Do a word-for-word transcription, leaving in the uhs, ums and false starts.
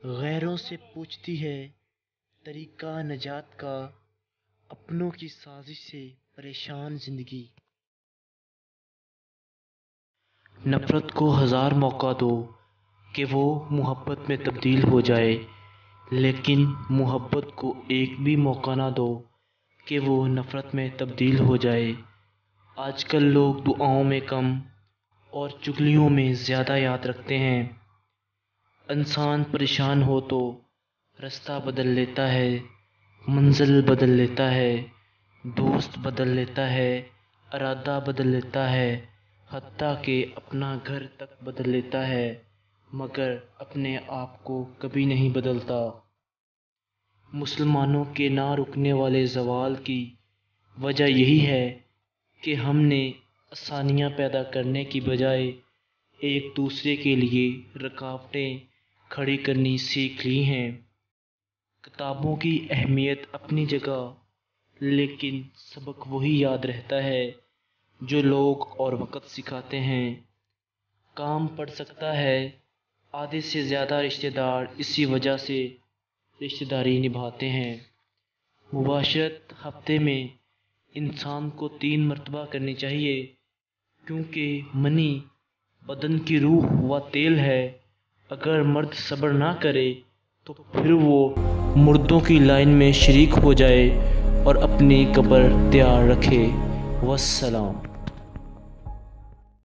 غیروں سے پوچھتی ہے طریقہ نجات کا، اپنوں کی سازش سے پریشان زندگی۔ نفرت کو ہزار موقع دو کہ وہ محبت میں تبدیل ہو جائے، لیکن محبت کو ایک بھی موقع نہ دو کہ وہ نفرت میں تبدیل ہو جائے۔ آج کل لوگ دعاؤں میں کم اور چغلیوں میں زیادہ یاد رکھتے ہیں۔ انسان پریشان ہو تو رستہ بدل لیتا ہے، منزل بدل لیتا ہے، دوست بدل لیتا ہے، ارادہ بدل لیتا ہے، حتیٰ کہ اپنا گھر تک بدل لیتا ہے، مگر اپنے آپ کو کبھی نہیں بدلتا۔ مسلمانوں کے نہ رکنے والے زوال کی وجہ یہی ہے کہ ہم نے آسانیاں پیدا کرنے کی بجائے ایک دوسرے کے لیے رکاوٹیں کھڑی کرنی سیکھ لی ہیں۔ کتابوں کی اہمیت اپنی جگہ، لیکن سبق وہی یاد رہتا ہے جو لوگ اور وقت سکھاتے ہیں۔ کام پڑ سکتا ہے، آدھے سے زیادہ رشتہ دار اسی وجہ سے رشتہ داری نبھاتے ہیں۔ مباشرت ہفتے میں انسان کو تین مرتبہ کرنی چاہیے، کیونکہ منی بدن کی روح و تیل ہے۔ اگر مرد صبر نہ کرے تو پھر وہ مردوں کی لائن میں شریک ہو جائے اور اپنی قبر تیار رکھے۔ والسلام۔